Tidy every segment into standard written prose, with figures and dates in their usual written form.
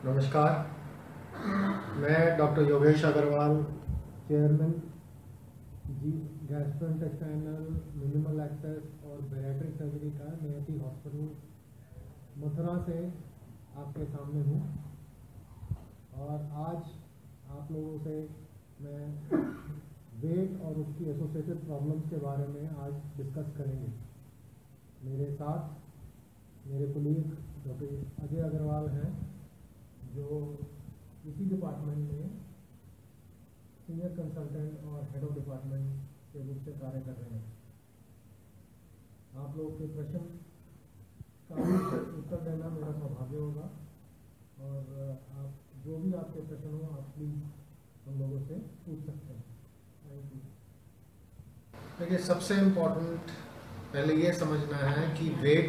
नमस्कार, मैं doctor Yogesh Agarwal, chairman G gastrointestinal minimal access और बैरिएट्रिक सर्जरी का नियति हॉस्पिटल मथुरा से आपके सामने हूँ। और आज आप लोगों से मैं वेट और उसकी एसोसिएटेड प्रॉब्लम्स के बारे में आज डिस्कस करेंगे। मेरे साथ मेरे कोलीग डॉक्टर अजय अग्रवाल हैं, जो इसी डिपार्टमेंट में सीनियर कंसल्टेंट और हेड ऑफ डिपार्टमेंट के रूप से कार्य कर रहे हैं। आप लोगों के प्रश्न का उत्तर देना मेरा सौभाग्य होगा और आप जो भी आपके प्रश्न हो आप प्लीज हम लोगों से पूछ सकते हैं। Thank you. देखिए, सबसे इम्पोर्टेंट पहले ये समझना है कि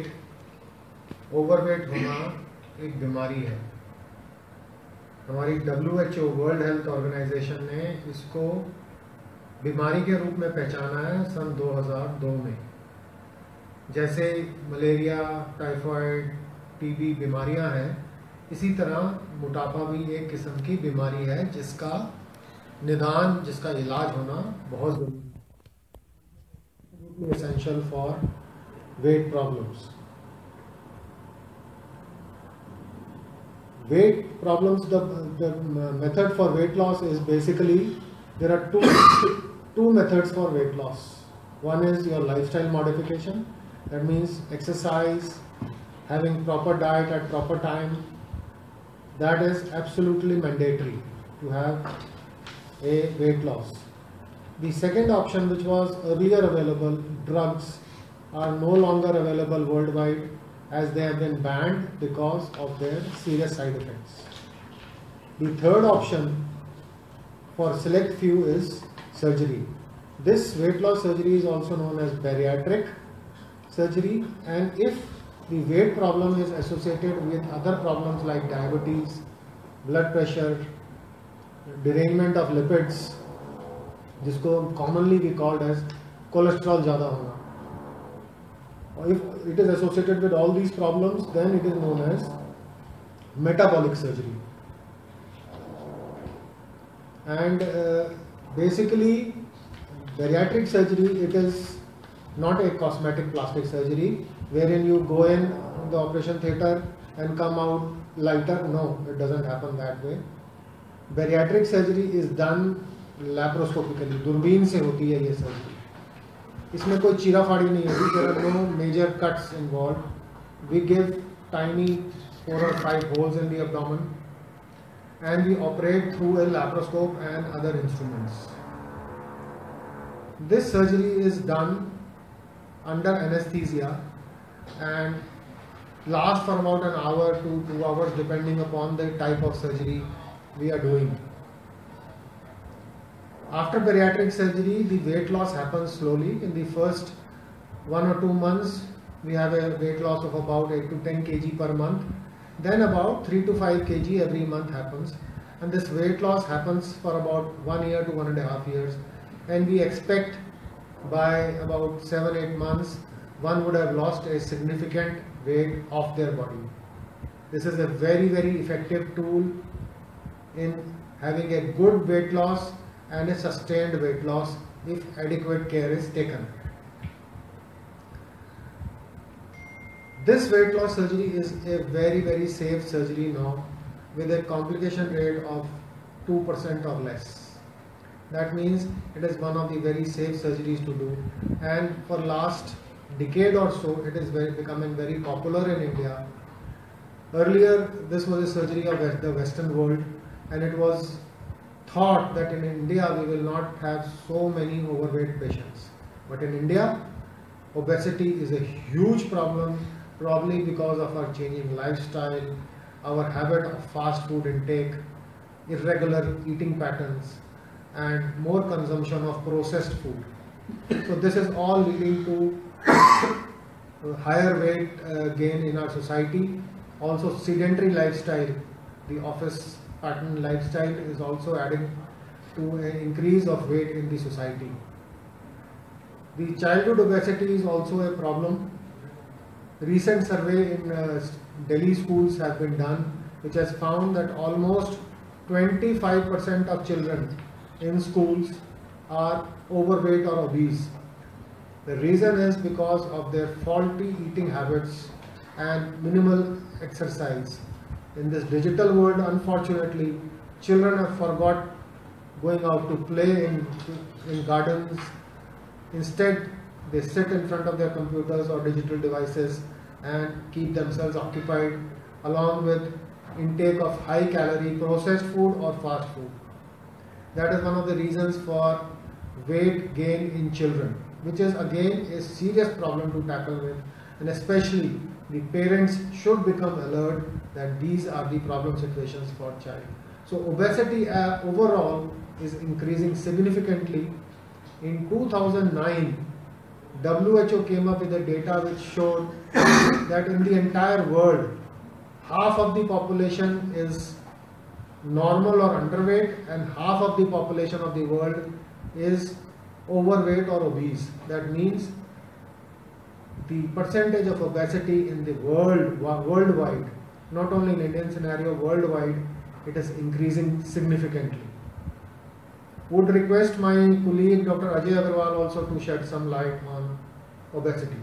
ओवरवेट होना एक बीमारी है। हमारी WHO वर्ल्ड हेल्थ ऑर्गेनाइजेशन ने इसको बीमारी के रूप में पहचाना है सन 2002 में। जैसे मलेरिया, टाइफाइड, टीबी बीमारियां हैं, इसी तरह मोटापा भी एक किस्म की बीमारी है जिसका निदान, जिसका इलाज होना बहुत जरूरी है। Essential for weight problems. Weight problems, the method for weight loss is basically, there are two methods for weight loss. One is your lifestyle modification, that means exercise, having proper diet at proper time. That is absolutely mandatory to have a weight loss. The second option, which was earlier available, drugs, are no longer available worldwide, as they have been banned because of their serious side effects. The third option for select few is surgery. This weight loss surgery is also known as bariatric surgery, and if the weight problem is associated with other problems like diabetes, blood pressure, derangement of lipids, जिसको commonly we called as cholesterol ज़्यादा होना, if it is associated with all these problems, then it is known as metabolic surgery. And basically, bariatric surgery, it is not a cosmetic plastic surgery wherein you go in the operation theatre and come out lighter. No, it doesn't happen that way. Bariatric surgery is done laparoscopically, दूरबीन से होती है ये surgery. इसमें कोई चीरा फाड़ी नहीं होती। There are no major cuts involved. We give tiny 4 or 5 holes in the abdomen and we operate through a laparoscope and other instruments. This surgery is done under anesthesia and lasts for about an hour to 2 hours depending upon the type of surgery we are doing. After bariatric surgery, the weight loss happens slowly. In the first 1 or 2 months, we have a weight loss of about 8 to 10 kg per month. Then about 3 to 5 kg every month happens. And this weight loss happens for about 1 year to 1.5 years. And we expect by about 7-8 months, one would have lost a significant weight off their body. This is a very, very effective tool in having a good weight loss and a sustained weight loss if adequate care is taken. This weight loss surgery is a very, very safe surgery now with a complication rate of 2% or less. That means it is one of the very safe surgeries to do, and for last decade or so it is becoming very popular in India. Earlier this was a surgery of the Western world, and it was thought that in India we will not have so many overweight patients. But in India, obesity is a huge problem, probably because of our changing lifestyle, our habit of fast food intake, irregular eating patterns, and more consumption of processed food. So this is all leading to higher weight gain in our society. Also sedentary lifestyle, the office pattern lifestyle is also adding to an increase of weight in the society. The childhood obesity is also a problem. Recent survey in Delhi schools have been done, which has found that almost 25% of children in schools are overweight or obese. The reason is because of their faulty eating habits and minimal exercise. In this digital world, unfortunately, children have forgot going out to play in gardens. Instead, they sit in front of their computers or digital devices and keep themselves occupied, along with intake of high calorie processed food or fast food. That is one of the reasons for weight gain in children, which is again a serious problem to tackle with, and especially the parents should become alert that these are the problem situations for child. So obesity overall is increasing significantly. In 2009, WHO came up with the data which showed that in the entire world, half of the population is normal or underweight and half of the population of the world is overweight or obese. That means the percentage of obesity in the worldwide, not only in Indian scenario, worldwide, it is increasing significantly. Would request my colleague Dr. Ajay Agarwal also to shed some light on obesity.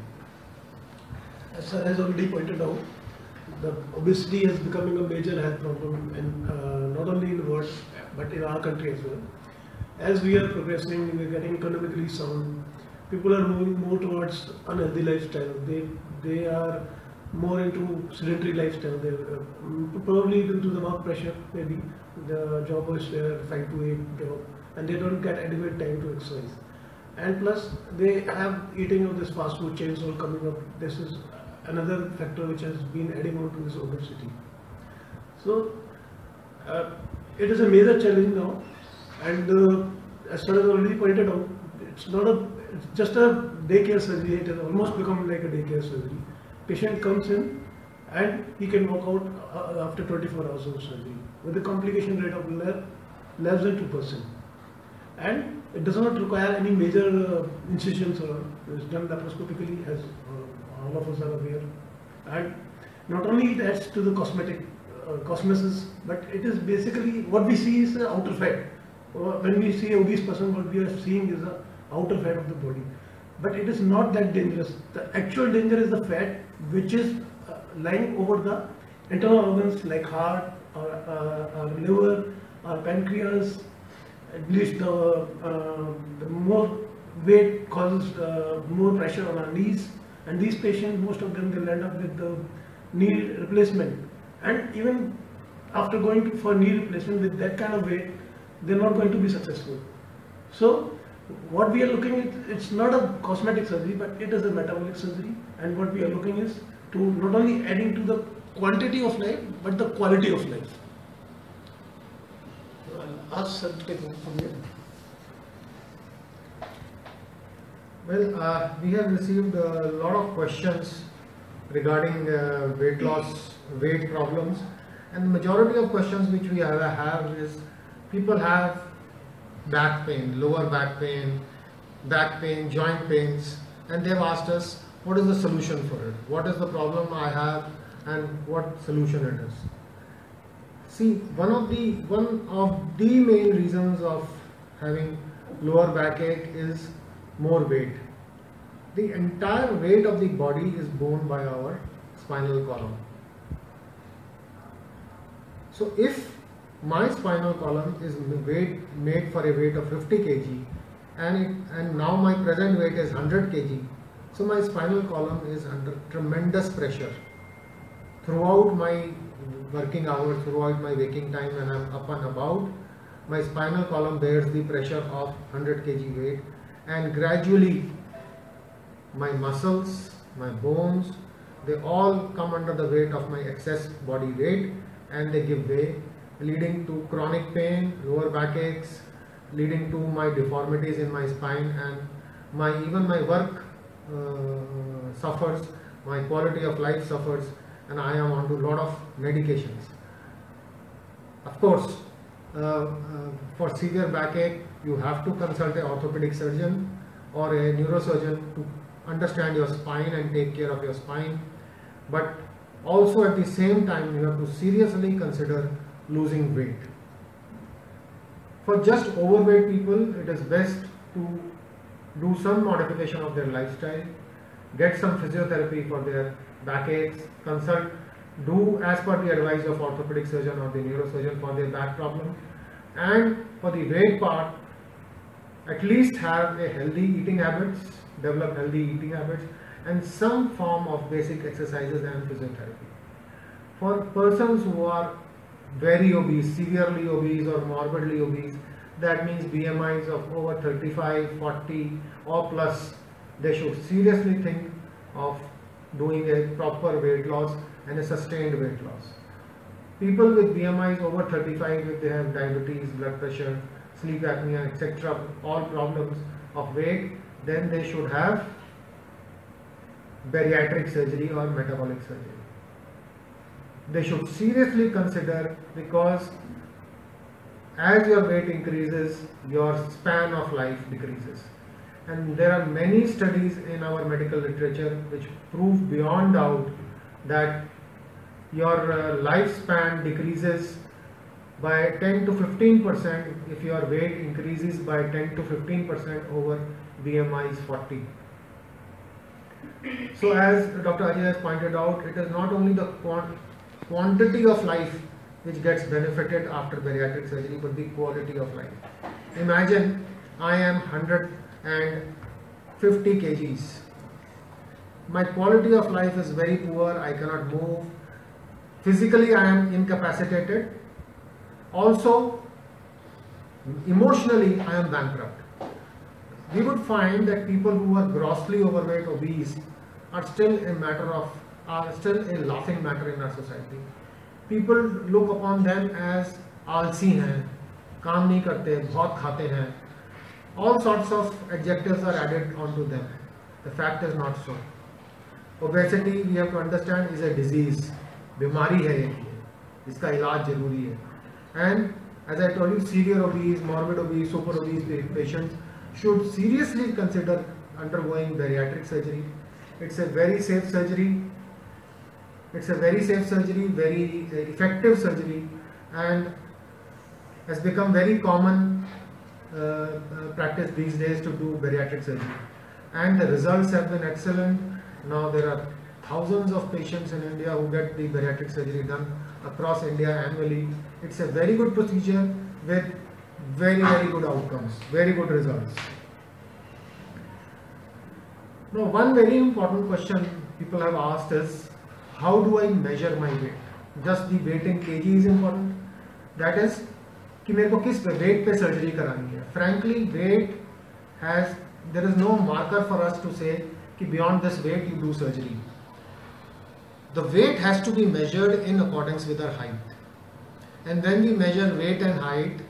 As sir has already pointed out, the obesity is becoming a major health problem in, not only in the world but in our country as well. As we are progressing, we are getting economically sound. People are moving more towards unhealthy lifestyle. They are more into sedentary lifestyle. They probably due to the work pressure, maybe the job is 5 to 8 job, and they don't get adequate time to exercise. And plus, they have eating of this fast food chains all coming up. This is another factor which has been adding on to this obesity. So, it is a major challenge now, and as sir has already pointed out, it's just a daycare surgery. It has almost become like a daycare surgery. Patient comes in and he can walk out after 24 hours of surgery with a complication rate of less than 2%. And it does not require any major incisions, or it's done laparoscopically, as all of us are aware. And not only it adds to the cosmesis, but it is basically what we see is the outer fat. When we see an obese person, what we are seeing is the outer fat of the body. But it is not that dangerous. The actual danger is the fat which is lying over the internal organs like heart, or liver, or pancreas. At least the more weight causes more pressure on our knees, and these patients, most of them, will end up with the knee replacement. And even after going for knee replacement with that kind of weight, they're not going to be successful. So what we are looking at, it's not a cosmetic surgery, but it is a metabolic surgery. And what we are looking is to not only adding to the quantity of life, but the quality of life. So I'll ask sir to take over from here. Well, we have received a lot of questions regarding weight loss, weight problems, and the majority of questions which we have is people have back pain, lower back pain, joint pains, and they have asked us what is the solution for it, what is the problem I have and what solution it is. See, one of the main reasons of having lower backache is more weight. The entire weight of the body is borne by our spinal column. So if my spinal column is made for a weight of 50 kg and now my present weight is 100 kg, so my spinal column is under tremendous pressure throughout my working hours, throughout my waking time when I am up and about. My spinal column bears the pressure of 100 kg weight, and gradually my muscles, my bones, they all come under the weight of my excess body weight, and they give way, leading to chronic pain, lower backaches, leading to my deformities in my spine, and even my work suffers, my quality of life suffers, and I am on to a lot of medications. Of course, for severe backache, you have to consult an orthopedic surgeon or a neurosurgeon to understand your spine and take care of your spine. But Also at the same time you have to seriously consider losing weight. For just overweight people, it is best to do some modification of their lifestyle, get some physiotherapy for their backaches, do as per the advice of orthopedic surgeon or the neurosurgeon for their back problem, and for the weight part, at least have a healthy eating habits, develop healthy eating habits, and some form of basic exercises and physiotherapy. For persons who are very obese, severely obese or morbidly obese, that means BMIs of over 35, 40 or plus, they should seriously think of doing a proper weight loss and a sustained weight loss. People with BMIs over 35, if they have diabetes, blood pressure, sleep apnea, etc., all problems of weight, then they should have bariatric surgery or metabolic surgery. They should seriously consider, because as your weight increases, your span of life decreases. And there are many studies in our medical literature which prove beyond doubt that your lifespan decreases by 10 to 15% if your weight increases by 10 to 15% over BMI is 40. So as Dr. Ajay has pointed out, it is not only the quantity of life which gets benefited after bariatric surgery, but the quality of life. Imagine I am 150 kgs. My quality of life is very poor, I cannot move. Physically I am incapacitated. Also, emotionally I am bankrupt. We would find that people who are grossly overweight, obese, are still a laughing matter in our society. People look upon them as आलसी हैं, काम नहीं करते, बहुत खाते हैं. All sorts of adjectives are added onto them. The fact is not so. Obesity, we have to understand, is a disease. बीमारी है ये, इसका इलाज जरूरी है. And as I told you, severe obese, morbid obese, super obese patients should seriously consider undergoing bariatric surgery. It's a very safe surgery. It's a very safe surgery, very effective surgery, and has become very common practice these days to do bariatric surgery. And the results have been excellent. Now there are thousands of patients in India who get the bariatric surgery done across India annually. It's a very good procedure with very, very good outcomes, very good results. Now, one very important question people have asked is, how do I measure my weight? Just the weight in kg is important. That is, कि मेरे को किस weight पे surgery करानी है. Frankly, there is no marker for us to say कि beyond this weight you do surgery. The weight has to be measured in accordance with our height. And when we measure weight and height,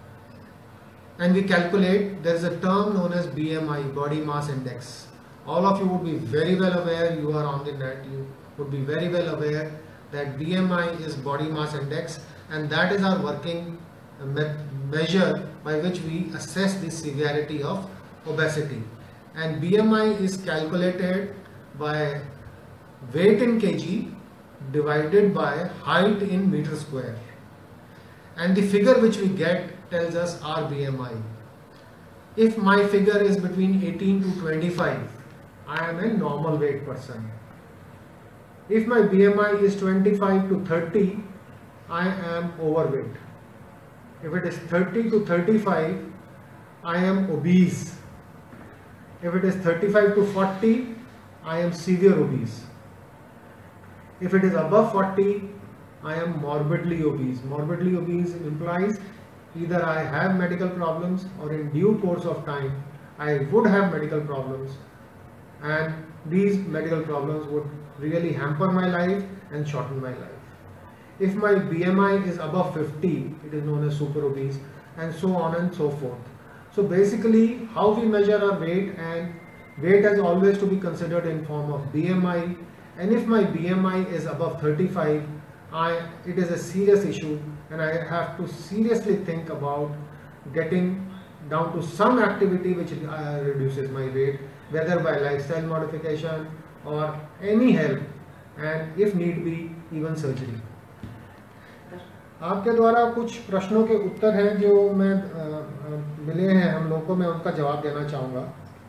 and we calculate, there is a term known as BMI, body mass index. All of you would be very well aware, you are on the net, you would be very well aware that BMI is body mass index, and that is our working measure by which we assess the severity of obesity. And BMI is calculated by weight in kg divided by height in meter square. And the figure which we get tells us our BMI. If my figure is between 18 to 25, I am a normal weight person. If my BMI is 25 to 30, I am overweight. If it is 30 to 35, I am obese. If it is 35 to 40, I am severe obese. If it is above 40, I am morbidly obese. Morbidly obese implies either I have medical problems or in due course of time I would have medical problems, and these medical problems would really hamper my life and shorten my life. If my BMI is above 50, it is known as super obese, and so on and so forth. So basically, how we measure our weight, and weight has always to be considered in form of BMI, and if my BMI is above 35, it is a serious issue, and I have to seriously think about getting down to some activity which reduces my weight, whether by lifestyle modification or any help and if need be even surgery. आपके द्वारा कुछ प्रश्नों के उत्तर हैं जो मैं मिले हैं हम लोगों को, मैं उनका जवाब देना चाहूँगा।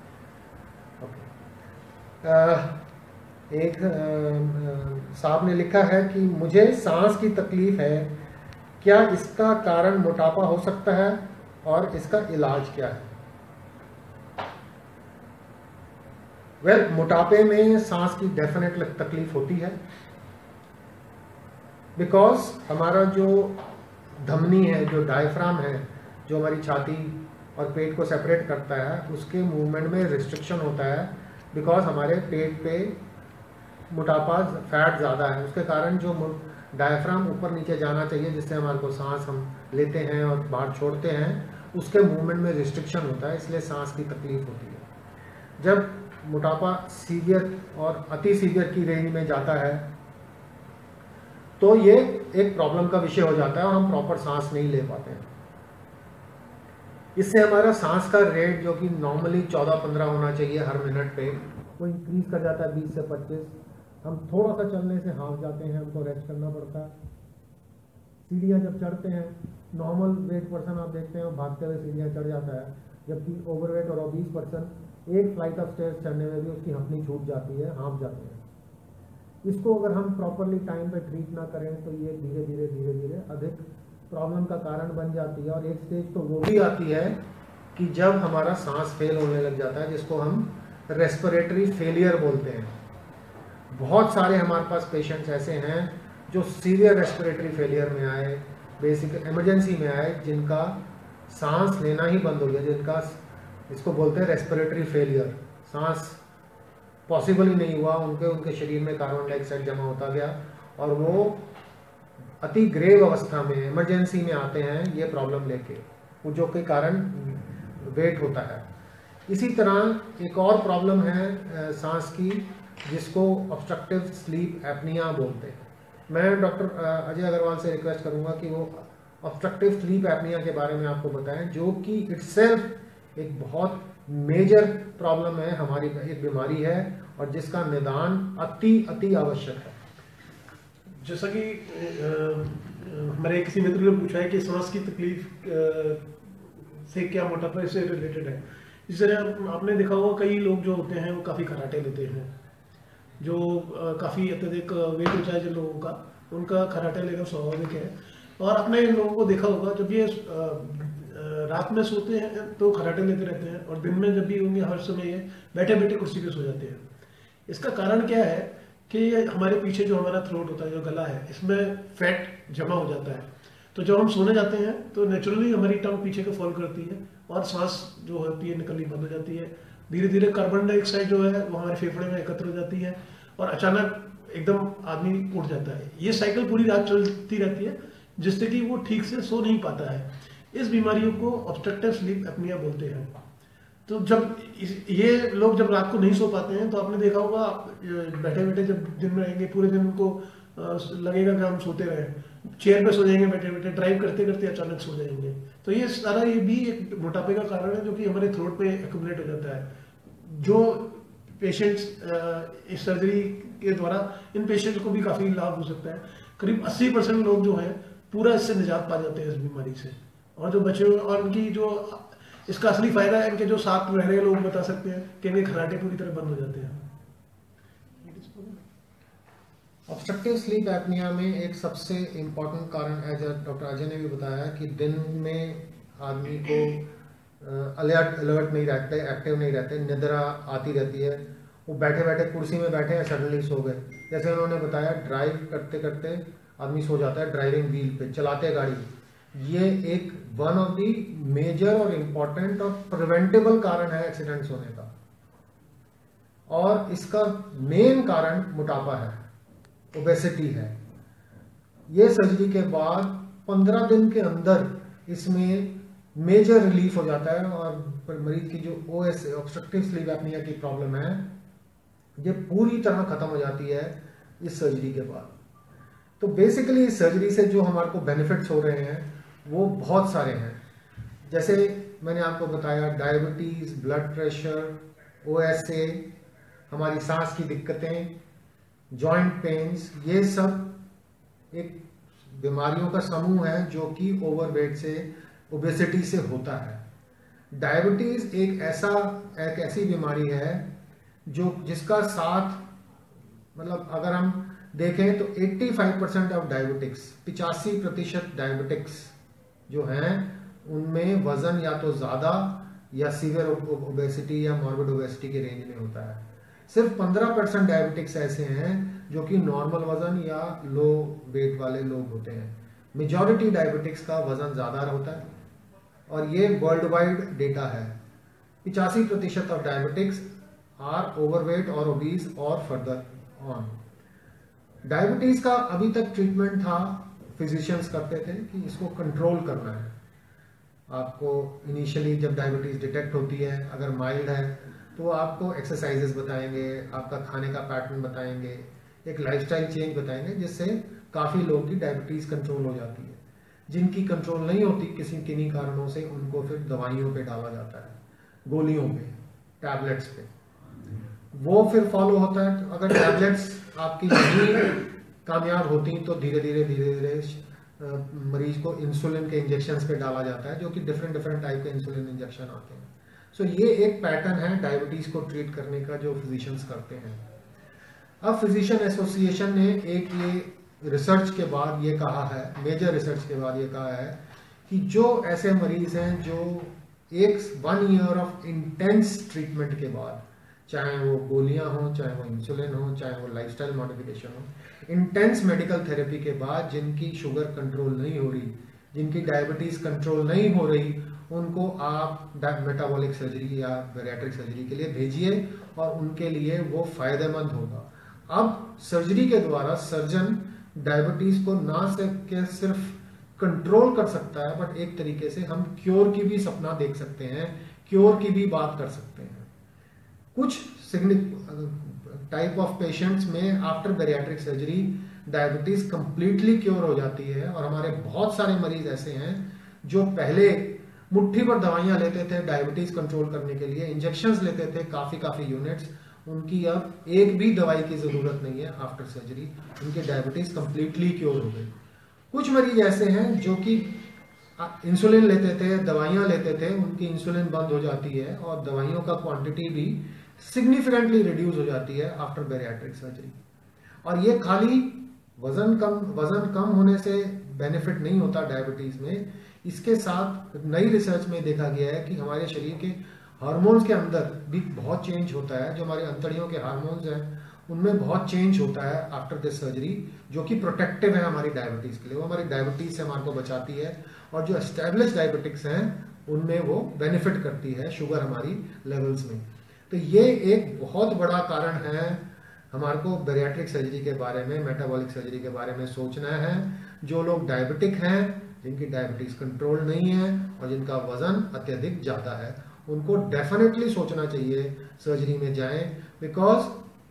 एक साहब ने लिखा है कि मुझे सांस की तकलीफ है, क्या इसका कारण मोटापा हो सकता है और इसका इलाज क्या है? वेल, मोटापे में सांस की डेफिनेट तकलीफ होती है, बिकॉज हमारा जो धमनी है, जो डायफ्राम है, जो हमारी छाती और पेट को सेपरेट करता है, उसके मूवमेंट में रिस्ट्रिक्शन होता है, बिकॉज हमारे पेट पे मोटापा, फैट ज़्यादा है। उसके कारण जो डायफ्राम ऊपर नीचे जाना चाहिए, जिससे हमारे को सांस हम लेते हैं और बाहर छोड़ते हैं, उसके मूवमेंट में रिस्ट्रिक्शन होता है, इसलिए सांस की तकलीफ होती है। जब मोटापा सीवियर और अति सीवियर की रेंज में जाता है तो ये एक प्रॉब्लम का विषय हो जाता है और हम प्रॉपर सांस नहीं ले पाते हैं। इससे हमारा सांस का रेट, जो कि नॉर्मली 14-15 होना चाहिए हर मिनट पे, वो इंक्रीज कर जाता है 20 से 25। हम थोड़ा सा चलने से हाफ जाते हैं, हमको रेस्ट करना पड़ता है। सीढ़ियाँ जब चढ़ते हैं, नॉर्मल वेट पर्सन आप देखते हैं वो भागते हुए सीढ़ियाँ चढ़ जाता है, जबकि ओवरवेट और ओबीस पर्सन एक फ्लाइट ऑफ स्टेयर्स चढ़ने में भी उसकी हथनी छूट जाती है, हाँफ जाते हैं। इसको अगर हम प्रॉपरली टाइम पे ट्रीट ना करें तो ये धीरे धीरे अधिक प्रॉब्लम का कारण बन जाती है। और एक स्टेज तो वो भी आती है कि जब हमारा सांस फेल होने लग जाता है, जिसको हम रेस्पिरेटरी फेलियर बोलते हैं। बहुत सारे हमारे पास पेशेंट्स ऐसे हैं जो सीवियर रेस्पिरेटरी फेलियर में आए, बेसिक इमरजेंसी में आए, जिनका सांस लेना ही बंद हो गया, जिनका इसको बोलते हैं रेस्पिरेटरी फेलियर, सांस पॉसिबल ही नहीं हुआ, उनके शरीर में कार्बन डाइऑक्साइड जमा होता गया और वो अति ग्रेव अवस्था में इमरजेंसी में आते हैं ये प्रॉब्लम लेके, जो के कारण वेट होता है। इसी तरह एक और प्रॉब्लम है सांस की, जिसको ऑब्स्ट्रक्टिव स्लीप एपनिया बोलते हैं। मैं डॉक्टर अजय अग्रवाल से रिक्वेस्ट करूंगा कि वो ऑब्स्ट्रक्टिव स्लीप एपनिया के बारे में आपको बताएं, जो कि इटसेल्फ एक बहुत मेजर प्रॉब्लम है, हमारी एक बीमारी है और जिसका निदान अति आवश्यक है। जैसा कि हमारे किसी मित्र ने पूछा है कि सांस की तकलीफ से क्या मोटापा से रिलेटेड है। इस तरह आपने देखा होगा कई लोग जो होते हैं वो काफ़ी खराटे लेते हैं, जो काफ़ी अत्यधिक वेट होता है जिन लोगों का, उनका खराटे लेना स्वाभाविक है। और आपने इन लोगों को देखा होगा जब ये रात में सोते हैं तो खराटे लेते रहते हैं और दिन में जब भी होंगे हर समय ये बैठे बैठे कुर्सी पे सो जाते हैं। इसका कारण क्या है कि हमारे पीछे जो हमारा थ्रोट होता है, जो गला है, इसमें फैट जमा हो जाता है। तो जब हम सोने जाते हैं तो नेचुरली हमारी टंग पीछे को फॉल करती है और सांस जो होती है निकलनी बंद हो जाती है। धीरे धीरे कार्बन डाइऑक्साइड जो है वो हमारे फेफड़े में एकत्र हो जाती है और अचानक एकदम आदमी उठ जाता है। ये साइकिल पूरी रात चलती रहती है, जिससे कि वो ठीक से सो नहीं पाता है। इस बीमारियों को ऑब्स्ट्रक्टिव स्लीप एपनिया बोलते हैं। तो जब ये लोग जब रात को नहीं सो पाते हैं तो आपने देखा होगा बैठे बैठे जब दिन में रहेंगे पूरे दिन उनको लगेगा कि हम सोते रहे, चेयर पे सो जाएंगे बैठे बैठे, ड्राइव करते करते अचानक सो जाएंगे। तो ये सारा ये भी एक मोटापे का कारण है जो कि हमारे थ्रोट पे एक्यूमुलेट हो जाता है। जो पेशेंट्स इस सर्जरी के द्वारा इन पेशेंट्स को भी काफ़ी लाभ हो सकता है। करीब 80% लोग जो हैं पूरा इससे निजात पा जाते हैं इस बीमारी से। और जो बच्चे और उनकी जो इसका असली फायदा है, इनके जो साथ रह रहे लोग बता सकते हैं कि इनके खराटे पूरी तरह बंद हो जाते हैं। ऑब्स्ट्रक्टिव स्लीप एपनिया में एक सबसे इम्पोर्टेंट कारण है, डॉक्टर अजय ने भी बताया, कि दिन में आदमी को अलर्ट नहीं रहते, एक्टिव नहीं रहते, निद्रा आती रहती है। वो बैठे बैठे कुर्सी में बैठे हैं, सडनली सो गए। जैसे उन्होंने बताया, ड्राइव करते करते आदमी सो जाता है, ड्राइविंग व्हील पे चलाते गाड़ी। ये एक वन ऑफ दी मेजर और इम्पॉर्टेंट और प्रिवेंटेबल कारण है एक्सीडेंट्स होने का। और इसका मेन कारण मोटापा है, ओबेसिटी है। ये सर्जरी के बाद 15 दिन के अंदर इसमें मेजर रिलीफ हो जाता है और मरीज की जो OSA, ऑब्स्ट्रक्टिव स्लीप एपनिया की प्रॉब्लम है, ये पूरी तरह खत्म हो जाती है इस सर्जरी के बाद। तो बेसिकली इस सर्जरी से जो हमारे को बेनिफिट्स हो रहे हैं वो बहुत सारे हैं। जैसे मैंने आपको बताया, डायबिटीज़, ब्लड प्रेशर, OSA, हमारी सांस की दिक्कतें, जॉइंट पेन्स, ये सब एक बीमारियों का समूह है जो कि ओवरवेट से, ओबेसिटी से होता है। डायबिटीज एक ऐसी बीमारी है जो जिसका साथ, मतलब अगर हम देखें तो 85% ऑफ डायबिटिक्स, 85% डायबिटिक्स जो हैं उनमें वजन या तो ज्यादा या सीवियर ओबेसिटी या मॉर्बिड ओबेसिटी के रेंज में होता है। सिर्फ 15% डायबिटिक्स ऐसे हैं जो कि नॉर्मल वजन या लो वेट वाले लोग होते हैं। मेजॉरिटी डायबिटिक्स का वजन ज्यादा होता है और ये वर्ल्ड वाइड डेटा है। 85% ऑफ डायबिटिक्स आर ओवरवेट और ओबीज और फर्दर ऑन। डायबिटीज का अभी तक ट्रीटमेंट था, फिजिशियंस करते थे कि इसको कंट्रोल करना है। आपको इनिशियली जब डायबिटीज डिटेक्ट होती है, अगर माइल्ड है तो आपको एक्सरसाइजेस बताएंगे, आपका खाने का पैटर्न बताएंगे, एक लाइफस्टाइल चेंज बताएंगे, जिससे काफी लोगों की डायबिटीज कंट्रोल हो जाती है। जिनकी कंट्रोल नहीं होती किसी किन्हीं कारणों से, उनको फिर दवाइयों पे डाला जाता है, गोलियों पे, टैबलेट्स पे, वो फिर फॉलो होता है। अगर टैबलेट्स आपकी नहीं कामयाब होती तो धीरे धीरे मरीज को इंसुलिन के इंजेक्शंस पे डाला जाता है, जो कि डिफरेंट टाइप के इंसुलिन इंजेक्शन आते हैं। सो ये एक पैटर्न है डायबिटीज को ट्रीट करने का जो फिजिशियंस करते हैं। अब फिजिशियन एसोसिएशन ने एक ये रिसर्च के बाद ये कहा है, मेजर रिसर्च के बाद ये कहा है कि जो ऐसे मरीज हैं जो 1 ईयर ऑफ इंटेंस ट्रीटमेंट के बाद, चाहे वो गोलियां हो, चाहे वो इंसुलिन हो, चाहे वो लाइफस्टाइल मॉडिफिकेशन हो, इंटेंस मेडिकल थेरेपी के बाद जिनकी शुगर कंट्रोल नहीं हो रही, जिनकी डायबिटीज कंट्रोल नहीं हो रही, उनको आप मेटाबॉलिक सर्जरी या बैरिएट्रिक सर्जरी के लिए भेजिए और उनके लिए वो फायदेमंद होगा। अब सर्जरी के द्वारा सर्जन डायबिटीज को ना सिर्फ कंट्रोल कर सकता है, बट एक तरीके से हम क्योर की भी सपना देख सकते हैं, क्योर की भी बात कर सकते हैं। कुछ टाइप ऑफ पेशेंट्स में after bariatric surgery diabetes completely cure हो जाती है, और हमारे बहुत सारे मरीज ऐसे हैं जो पहले मुट्ठी भर दवाइयां लेते थे डायबिटीज कंट्रोल करने के लिए, इंजेक्शंस लेते थे काफी यूनिट्स, उनकी अब एक भी दवाई की जरूरत नहीं है आफ्टर सर्जरी, उनकी डायबिटीज कंप्लीटली क्योर हो गई। कुछ मरीज ऐसे हैं जो कि इंसुलिन लेते थे, दवाइयां लेते थे, उनकी इंसुलिन बंद हो जाती है और दवाइयों का क्वांटिटी भी सिग्निफिकेंटली रिड्यूस हो जाती है आफ्टर बैरिएट्रिक सर्जरी। और ये खाली वजन कम होने से बेनिफिट नहीं होता डायबिटीज में, इसके साथ नई रिसर्च में देखा गया है कि हमारे शरीर के हार्मोन्स के अंदर भी बहुत चेंज होता है। जो हमारे अंतड़ियों के हार्मोन्स हैं उनमें बहुत चेंज होता है आफ्टर दिस सर्जरी, जो कि प्रोटेक्टिव है हमारी डायबिटीज के लिए, वो हमारी डायबिटीज से हमारे को बचाती है, और जो एस्टेब्लिश डायबिटिक्स हैं उनमें वो बेनिफिट करती है शुगर हमारी लेवल्स में। तो ये एक बहुत बड़ा कारण है हमारे को बैरिएट्रिक सर्जरी के बारे में, मेटाबॉलिक सर्जरी के बारे में सोचना है। जो लोग डायबिटिक हैं, जिनकी डायबिटीज कंट्रोल नहीं है और जिनका वजन अत्यधिक ज्यादा है, उनको डेफिनेटली सोचना चाहिए सर्जरी में जाएं, बिकॉज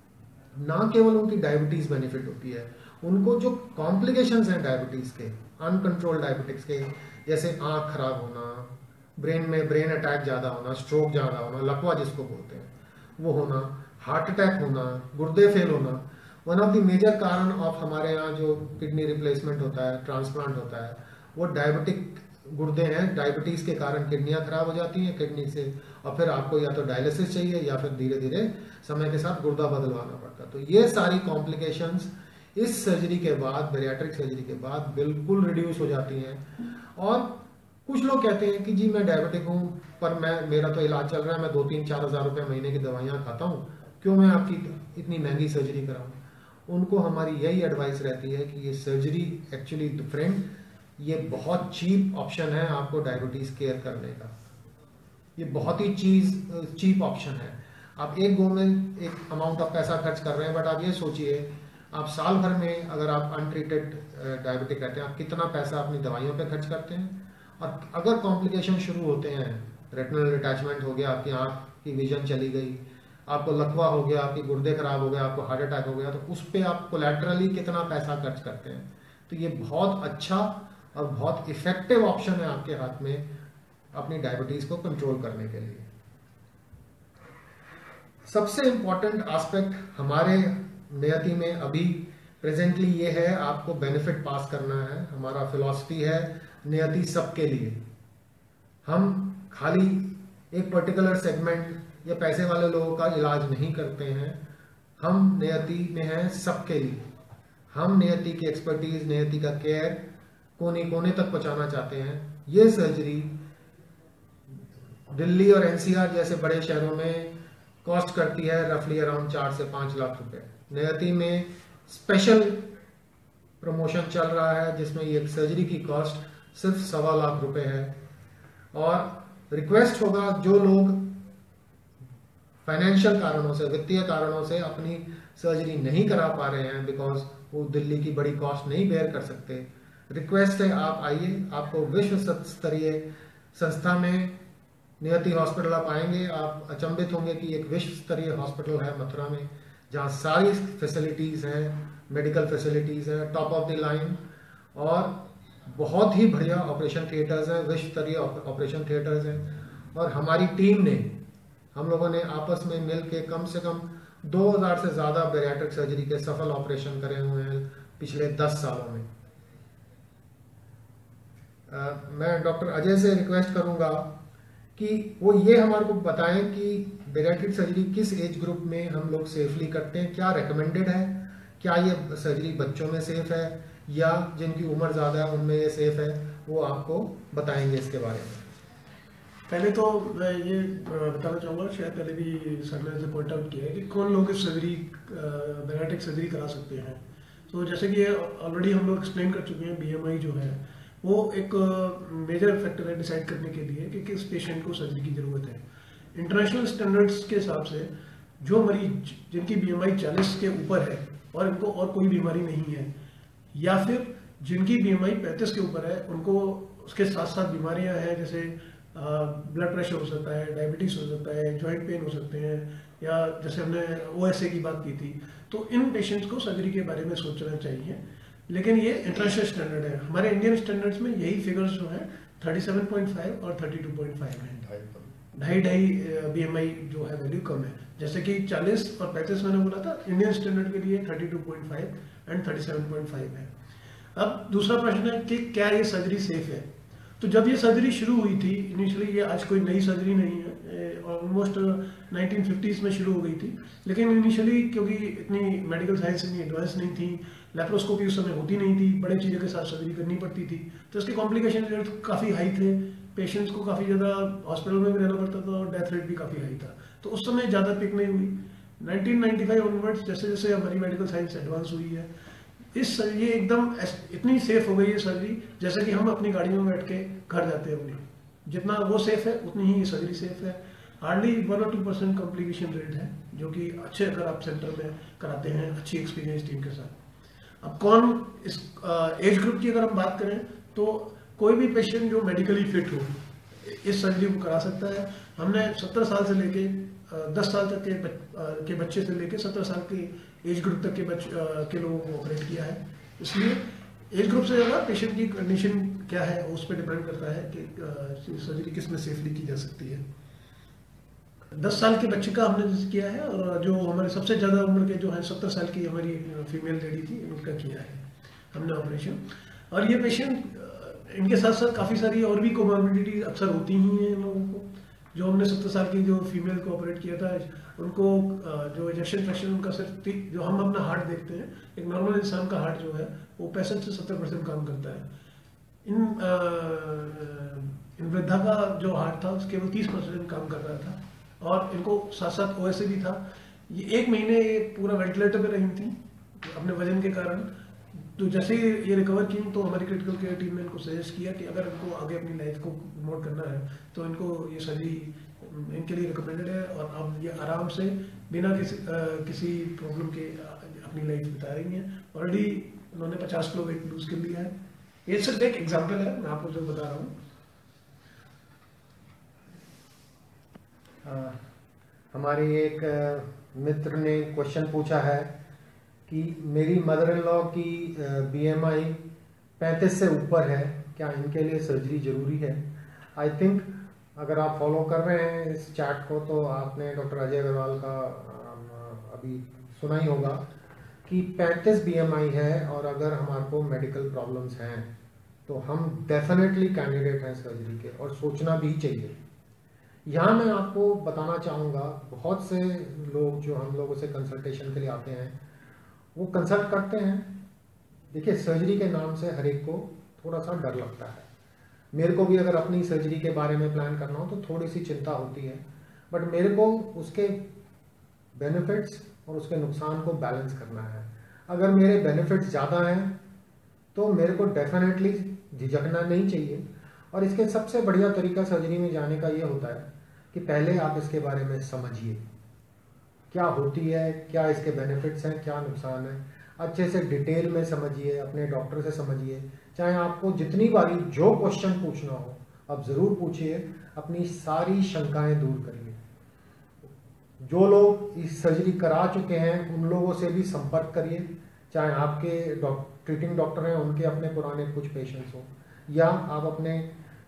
ना केवल उनकी डायबिटीज बेनिफिट होती है, उनको जो कॉम्प्लिकेशंस हैं डायबिटीज के, अनकंट्रोल्ड डायबिटिक्स के, जैसे आंख खराब होना, ब्रेन में ब्रेन अटैक ज्यादा होना, स्ट्रोक ज्यादा होना, लकवा जिसको बोलते हैं वो होना, हार्ट अटैक होना, गुर्दे फेल होना, वन ऑफ द मेजर कारण ऑफ हमारे यहाँ जो किडनी रिप्लेसमेंट होता है, ट्रांसप्लांट होता है, वो डायबिटिक गुर्दे हैं। डायबिटीज के कारण किडनियां खराब हो जाती हैं किडनी से, और फिर आपको या तो डायलिसिस चाहिए या फिर धीरे धीरे समय के साथ गुर्दा बदलवाना पड़ता है। तो ये सारी कॉम्प्लिकेशंस इस सर्जरी के बाद, बैरिएट्रिक सर्जरी के बाद बिल्कुल रिड्यूस हो जाती हैं। और कुछ लोग कहते हैं कि जी मैं डायबिटिक हूं, पर मेरा तो इलाज चल रहा है, मैं 2-3-4 हज़ार रुपए महीने की दवाइयां खाता हूं, क्यों मैं आपकी इतनी महंगी सर्जरी कराऊं। उनको हमारी यही एडवाइस रहती है कि ये सर्जरी एक्चुअली फ्रेंड, ये बहुत चीप ऑप्शन है आपको डायबिटीज केयर करने का। ये बहुत ही चीप ऑप्शन है। आप एक गो में एक अमाउंट ऑफ पैसा खर्च कर रहे हैं, बट आप ये सोचिए आप साल भर में अगर आप अनट्रीटेड डायबिटिक रहते हैं, आप कितना पैसा अपनी दवाइयों पे खर्च करते हैं। और अगर कॉम्प्लिकेशन शुरू होते हैं, रेटिनल डिटैचमेंट हो गया, आपकी आंख की विजन चली गई, आपको लकवा हो गया, आपके गुर्दे खराब हो गया, आपको हार्ट अटैक हो गया, तो उस पर आप कोलैटरली कितना पैसा खर्च करते हैं। तो ये बहुत अच्छा और बहुत इफेक्टिव ऑप्शन है आपके हाथ में अपनी डायबिटीज को कंट्रोल करने के लिए। सबसे इंपॉर्टेंट एस्पेक्ट हमारे नियति में अभी प्रेजेंटली ये है, आपको बेनिफिट पास करना है। हमारा फिलॉसफी है नियति सबके लिए। हम खाली एक पर्टिकुलर सेगमेंट या पैसे वाले लोगों का इलाज नहीं करते हैं, हम नियति में हैं सबके लिए। हम नियति की एक्सपर्टीज, नियति का केयर कोने कोने तक पहुंचाना चाहते हैं। ये सर्जरी दिल्ली और एनसीआर जैसे बड़े शहरों में कॉस्ट करती है रफली अराउंड 4 से 5 लाख रुपए। नियति में स्पेशल प्रमोशन चल रहा है जिसमें ये सर्जरी की कॉस्ट सिर्फ 1.25 लाख रुपए है। और रिक्वेस्ट होगा जो लोग फाइनेंशियल कारणों से, वित्तीय कारणों से अपनी सर्जरी नहीं करा पा रहे हैं, बिकॉज वो दिल्ली की बड़ी कॉस्ट नहीं बेयर कर सकते, रिक्वेस्ट है आप आइए। आपको विश्व स्तरीय संस्था में नियति हॉस्पिटल आप आएंगे, आप अचंभित होंगे कि एक विश्व स्तरीय हॉस्पिटल है मथुरा में, जहाँ सारी फैसिलिटीज हैं, मेडिकल फैसिलिटीज हैं टॉप ऑफ द लाइन, और बहुत ही बढ़िया ऑपरेशन थिएटर्स हैं, विश्व स्तरीय ऑपरेशन थिएटर्स हैं। और हमारी टीम ने, हम लोगों ने आपस में मिल के कम से कम 2000 से ज्यादा बैरिएट्रिक सर्जरी के सफल ऑपरेशन करे हुए हैं पिछले 10 सालों में। मैं डॉक्टर अजय से रिक्वेस्ट करूंगा कि वो ये हमारे को बताएं कि बैरिएट्रिक सर्जरी किस एज ग्रुप में हम लोग सेफली करते हैं, क्या रिकमेंडेड है, क्या ये सर्जरी बच्चों में सेफ है या जिनकी उम्र ज़्यादा है उनमें ये सेफ है, वो आपको बताएंगे इसके बारे में। पहले तो मैं ये बताना चाहूँगा, शायद पहले भी सर ने ऐसे पॉइंट आउट किया है कि कौन लोग इस सर्जरी, बैरिएट्रिक सर्जरी करा सकते हैं। तो जैसे कि ऑलरेडी हम लोग एक्सप्लेन कर चुके हैं, बीएमआई जो है वो एक मेजर फैक्टर है डिसाइड करने के लिए कि किस पेशेंट को सर्जरी की ज़रूरत है। इंटरनेशनल स्टैंडर्ड्स के हिसाब से जो मरीज जिनकी बीएमआई 40 के ऊपर है और इनको और कोई बीमारी नहीं है, या फिर जिनकी बीएमआई 35 के ऊपर है, उनको उसके साथ साथ बीमारियां हैं, जैसे ब्लड प्रेशर हो सकता है, डायबिटीज हो सकता है, जॉइंट पेन हो सकते हैं, या जैसे हमने ओएसए की बात की थी, तो इन पेशेंट्स को सर्जरी के बारे में सोचना चाहिए। लेकिन ये इंटरनेशनल स्टैंडर्ड है। हमारे इंडियन स्टैंडर्ड्स में यही फिगर्स जो है 37.5 और 32.5 है। 2.5 बीएमआई जो है वैल्यू कम है, जैसे कि 40 और 35 मैंने बोला था, इंडियन स्टैंडर्ड के लिए 32.5 एंड 37.5 है। अब दूसरा प्रश्न है कि क्या ये सर्जरी सेफ है। तो जब ये सर्जरी शुरू हुई थी इनिशियली, ये आज कोई नई सर्जरी नहीं है, ऑलमोस्ट 1950s में शुरू हो गई थी, लेकिन इनिशियली क्योंकि इतनी मेडिकल साइंस इतनी एडवांस नहीं थी, लेप्रोस्कोपी उस समय होती नहीं थी, बड़े चीज़ों के साथ सर्जरी करनी पड़ती थी, तो इसके कॉम्प्लिकेशन रेट काफ़ी हाई थे, पेशेंट्स को काफ़ी ज़्यादा हॉस्पिटल में भी रहना पड़ता था और डेथ रेट भी काफ़ी हाई था, तो उस समय ज़्यादा पिक नहीं हुई। 1995 ऑनवर्ड्स जैसे जैसे हमारी मेडिकल साइंस एडवांस हुई है, ये एकदम इतनी सेफ हो गई है सर्जरी, जैसे कि हम अपनी गाड़ियों में बैठ के घर जाते हैं अपनी, जितना वो सेफ है उतनी ही ये सर्जरी सेफ है। हार्डली 1 और 2% कॉम्प्लिकेशन रेट है, जो कि अच्छे अगर आप सेंटर में कराते हैं अच्छी एक्सपीरियंस टीम के साथ। अब कौन इस एज ग्रुप की अगर हम बात करें तो कोई भी पेशेंट जो मेडिकली फिट हो इस सर्जरी को करा सकता है। हमने 70 साल से लेके 10 साल तक के बच्चे से लेके 70 साल की एज ग्रुप तक के लोगों को ऑपरेट किया है, इसलिए एज ग्रुप से ज़्यादा पेशेंट की कंडीशन क्या है उस पर डिपेंड करता है कि सर्जरी किस में सेफली की जा सकती है। 10 साल के बच्चे का हमने जैसे किया है, और जो हमारे सबसे ज़्यादा उम्र के जो है 70 साल की हमारी फीमेल लेडी थी, उनका किया है हमने ऑपरेशन। और ये पेशेंट, इनके साथ साथ काफ़ी सारी और भी कोमॉर्बिडिटी अक्सर होती ही हैं इन लोगों को। जो हमने 70 साल की जो फीमेल को ऑपरेट किया था, उनको जो इंजेक्शन फ्रैक्शन उनका सिर्फ, जो हम अपना हार्ट देखते हैं, एक नॉर्मल इंसान का हार्ट जो है वो 65 से 70% काम करता है। इन वृद्धा का जो हार्ट था उसके केवल 30% काम कर रहा था, और इनको साथ साथ ओएसए भी था। ये 1 महीने पूरा वेंटिलेटर पे रही थी अपने वजन के कारण। तो जैसे ही ये रिकवर की तो हमारी क्रिटिकल केयर टीम ने इनको सजेस्ट किया कि अगर इनको आगे अपनी लाइफ को प्रमोट करना है तो इनको ये सर्जरी इनके लिए रिकमेंडेड है, और अब ये आराम से बिना किसी प्रॉब्लम के अपनी लाइफ बिता रही हैं। ऑलरेडी उन्होंने 50 किलो वेट लूज कर लिया है। ये सिर्फ एक एग्जाम्पल है, मैं आपको जो बता रहा हूँ। हमारी एक मित्र ने क्वेश्चन पूछा है कि मेरी मदर इन लॉ की बीएमआई 35 से ऊपर है, क्या इनके लिए सर्जरी जरूरी है। आई थिंक अगर आप फॉलो कर रहे हैं इस चैट को तो आपने डॉक्टर अजय अग्रवाल का अभी सुना ही होगा। कि 35 BMI है और अगर हमारे को मेडिकल प्रॉब्लम्स हैं तो हम डेफिनेटली कैंडिडेट हैं सर्जरी के, और सोचना भी चाहिए। यहाँ मैं आपको बताना चाहूँगा, बहुत से लोग जो हम लोगों से कंसल्टेशन के लिए आते हैं वो कंसल्ट करते हैं। देखिए, सर्जरी के नाम से हर एक को थोड़ा सा डर लगता है। मेरे को भी अगर अपनी सर्जरी के बारे में प्लान करना हो तो थोड़ी सी चिंता होती है, बट मेरे को उसके बेनिफिट्स और उसके नुकसान को बैलेंस करना है। अगर मेरे बेनिफिट्स ज़्यादा हैं तो मेरे को डेफिनेटली झिझकना नहीं चाहिए। और इसके सबसे बढ़िया तरीका सर्जरी में जाने का ये होता है कि पहले आप इसके बारे में समझिए, क्या होती है, क्या इसके बेनिफिट्स हैं, क्या नुकसान है, अच्छे से डिटेल में समझिए, अपने डॉक्टर से समझिए। चाहे आपको जितनी बारी जो क्वेश्चन पूछना हो आप ज़रूर पूछिए, अपनी सारी शंकाएं दूर करिए। जो लोग इस सर्जरी करा चुके हैं उन लोगों से भी संपर्क करिए, चाहे आपके ट्रीटिंग डॉक्टर हैं उनके अपने पुराने कुछ पेशेंट्स हों, या आप अपने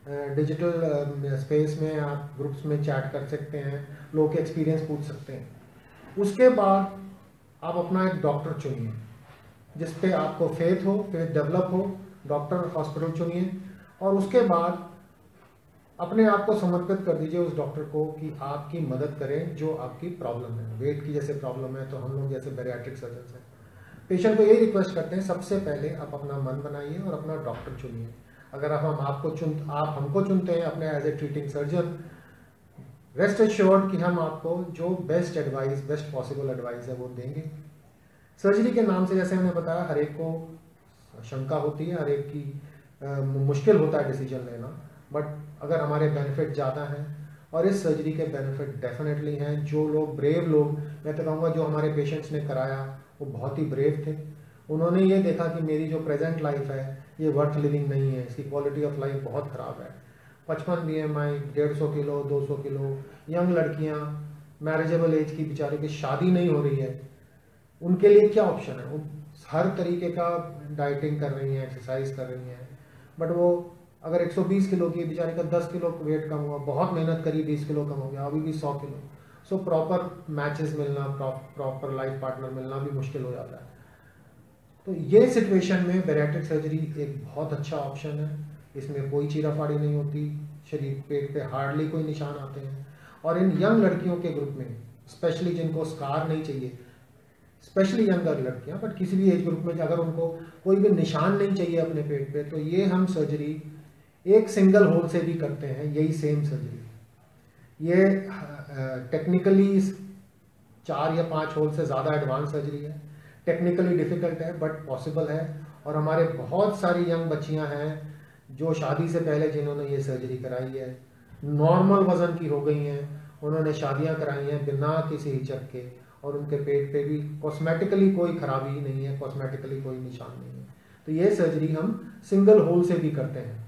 डिजिटल स्पेस में आप ग्रुप्स में चैट कर सकते हैं, लोगों के एक्सपीरियंस पूछ सकते हैं। उसके बाद आप अपना एक डॉक्टर चुनिए जिस पे आपको फेथ हो, फेथ डेवलप हो, डॉक्टर हॉस्पिटल चुनिए, और उसके बाद अपने आप को समर्पित कर दीजिए उस डॉक्टर को कि आपकी मदद करें जो आपकी प्रॉब्लम है। वेट की जैसे प्रॉब्लम है तो हम लोग जैसे बैरिएट्रिक सर्जन हैं, पेशेंट को यही रिक्वेस्ट करते हैं, सबसे पहले आप अपना मन बनाइए और अपना डॉक्टर चुनिए। अगर आप हमको चुनते हैं अपने as a treating surgeon, rest assured कि हम आपको जो best advice, best possible advice है वो देंगे। सर्जरी के नाम से जैसे मैंने बताया हर एक को शंका होती है, हर एक की मुश्किल होता है डिसीजन लेना, बट अगर हमारे बेनिफिट ज़्यादा हैं और इस सर्जरी के बेनिफिट डेफिनेटली हैं। जो लोग ब्रेव लोग, मैं तो कहूँगा जो हमारे पेशेंट्स ने कराया वो बहुत ही ब्रेव थे। उन्होंने ये देखा कि मेरी जो प्रेजेंट लाइफ है ये वर्थ लिविंग नहीं है, इसकी क्वालिटी ऑफ लाइफ बहुत ख़राब है। 55 BMI, 150 किलो, 200 किलो, यंग लड़कियाँ, मैरिजेबल एज की बेचारी की शादी नहीं हो रही है, उनके लिए क्या ऑप्शन है? वो हर तरीके का डाइटिंग कर रही हैं, एक्सरसाइज कर रही हैं, बट वो अगर 120 किलो की बेचारी का 10 किलो वेट कम हुआ, बहुत मेहनत करी 20 किलो कम हो गया, अभी भी 100 किलो। सो प्रॉपर मैचेस मिलना, प्रॉपर लाइफ पार्टनर मिलना भी मुश्किल हो जाता है। तो ये सिचुएशन में बैरिएट्रिक सर्जरी एक बहुत अच्छा ऑप्शन है। इसमें कोई चीराफाड़ी नहीं होती, शरीर पेट पे हार्डली कोई निशान आते हैं, और इन यंग लड़कियों के ग्रुप में स्पेशली जिनको स्कार नहीं चाहिए, स्पेशली यंगर लड़कियां, बट किसी भी एज ग्रुप में अगर उनको कोई भी निशान नहीं चाहिए अपने पेट पे, तो ये हम सर्जरी एक सिंगल होल से भी करते हैं। यही सेम सर्जरी ये टेक्निकली 4 या 5 होल से ज़्यादा एडवांस सर्जरी है, टेक्निकली डिफिकल्ट है बट पॉसिबल है। और हमारे बहुत सारी यंग बच्चियां हैं जो शादी से पहले जिन्होंने ये सर्जरी कराई है, नॉर्मल वजन की हो गई हैं, उन्होंने शादियां कराई हैं बिना किसी हिचक के, और उनके पेट पे भी कॉस्मेटिकली कोई खराबी नहीं है, कॉस्मेटिकली कोई निशान नहीं है। तो ये सर्जरी हम सिंगल होल से भी करते हैं।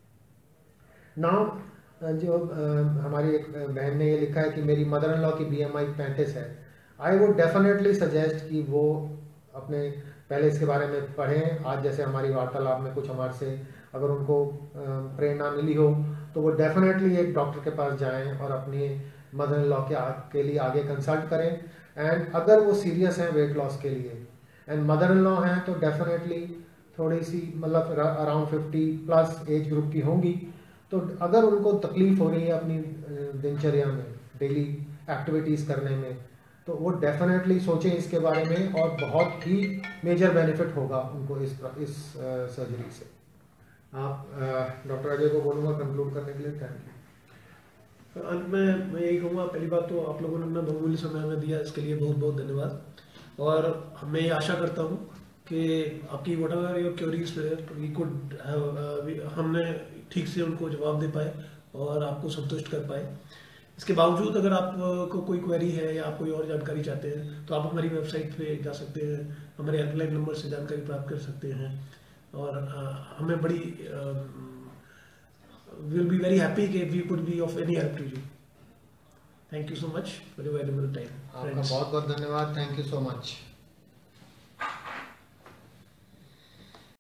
नाउ जो हमारी एक बहन ने ये लिखा है कि मेरी मदर इन लॉ की BMI 35 है। आई वुड डेफिनेटली सजेस्ट कि वो अपने पहले इसके बारे में पढ़ें। आज जैसे हमारी वार्तालाप में कुछ हमारे से अगर उनको प्रेरणा मिली हो तो वो डेफिनेटली एक डॉक्टर के पास जाएं और अपनी मदर इन लॉ के लिए आगे कंसल्ट करें। एंड अगर वो सीरियस हैं वेट लॉस के लिए एंड मदर इन लॉ हैं तो डेफिनेटली थोड़ी सी मतलब अराउंड 50+ एज ग्रुप की होंगी, तो अगर उनको तकलीफ हो रही है अपनी दिनचर्या में, डेली एक्टिविटीज़ करने में, तो वो डेफिनेटली सोचें इसके बारे में, और बहुत ही मेजर बेनिफिट होगा उनको इस सर्जरी से। आप डॉक्टर अजय को बोलूँगा कंक्लूड करने के लिए। Thank you. अंत में मैं यही कहूँगा, पहली बात तो आप लोगों ने अपना बहुमूल्य समय हमें दिया, इसके लिए बहुत बहुत धन्यवाद। और मैं ये आशा करता हूँ कि आपकी whatever your queries we could हमने ठीक से उनको जवाब दे पाए और आपको संतुष्ट कर पाए। इसके बावजूद अगर आपको कोई क्वेरी है या आप कोई और जानकारी चाहते हैं तो आप हमारी वेबसाइट पे जा सकते हैं, हमारे हेल्पलाइन नंबर से जानकारी प्राप्त कर सकते हैं, और हमें बड़ी विल बी वेरी हैप्पी कि we could be of any help to you. Thank you so much for your valuable time. आपका बहुत बहुत धन्यवाद। Thank you so much.